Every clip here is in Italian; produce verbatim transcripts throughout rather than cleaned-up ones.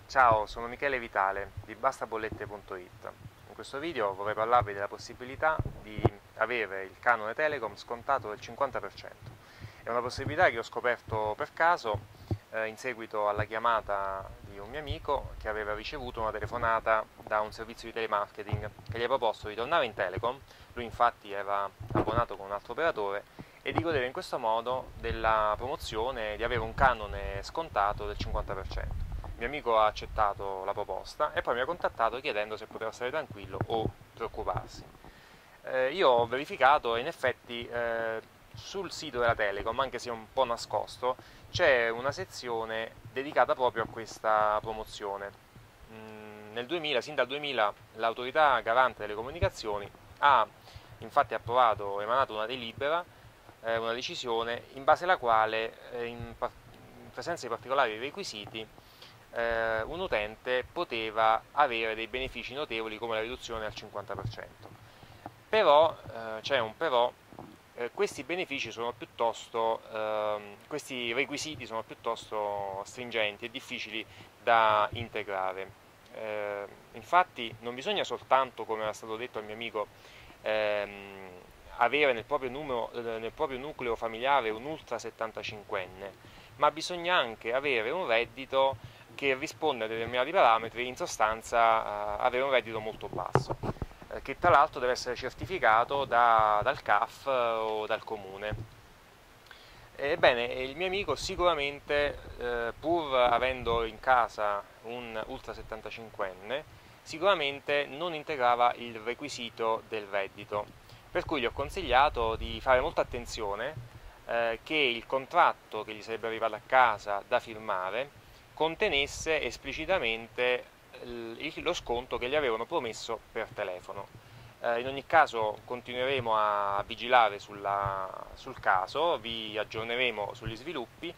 Ciao, sono Michele Vitale di bastabollette punto it. In questo video vorrei parlarvi della possibilità di avere il canone Telecom scontato del cinquanta per cento. È una possibilità che ho scoperto per caso eh, in seguito alla chiamata di un mio amico che aveva ricevuto una telefonata da un servizio di telemarketing che gli ha proposto di tornare in Telecom. Lui infatti era abbonato con un altro operatore e di godere in questo modo della promozione di avere un canone scontato del cinquanta per cento. Il mio amico ha accettato la proposta e poi mi ha contattato chiedendo se poteva stare tranquillo o preoccuparsi. Eh, io ho verificato e in effetti eh, sul sito della Telecom, anche se un po' nascosto, c'è una sezione dedicata proprio a questa promozione. Mm, nel duemila, sin dal duemila, l'autorità garante delle comunicazioni ha infatti approvato, emanato una delibera, eh, una decisione in base alla quale, eh, in, in presenza di particolari requisiti, eh, un utente poteva avere dei benefici notevoli come la riduzione al cinquanta per cento. Però, eh, c'è un però, eh, questi benefici sono piuttosto, ehm, questi requisiti sono piuttosto stringenti e difficili da integrare. Eh, infatti non bisogna soltanto, come era stato detto al mio amico, ehm, avere nel proprio, numero, eh, nel proprio nucleo familiare un ultra settantacinquenne, ma bisogna anche avere un reddito che risponde a determinati parametri, in sostanza eh, avere un reddito molto basso, eh, che tra l'altro deve essere certificato da, dal C A F o dal comune. Ebbene, il mio amico sicuramente, eh, pur avendo in casa un ultra settantacinquenne, sicuramente non integrava il requisito del reddito, per cui gli ho consigliato di fare molta attenzione, eh, che il contratto che gli sarebbe arrivato a casa da firmare contenesse esplicitamente lo sconto che gli avevano promesso per telefono. Eh, in ogni caso continueremo a vigilare sulla, sul caso, vi aggiorneremo sugli sviluppi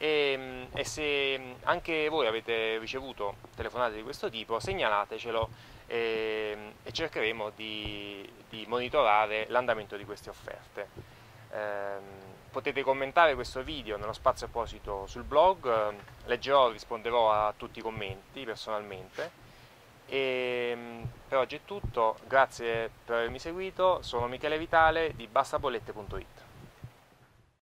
e, e se anche voi avete ricevuto telefonate di questo tipo segnalatecelo e, e cercheremo di, di monitorare l'andamento di queste offerte. Eh, potete commentare questo video nello spazio apposito sul blog, leggerò e risponderò a tutti i commenti personalmente. E per oggi è tutto, grazie per avermi seguito, sono Michele Vitale di bastabollette punto it.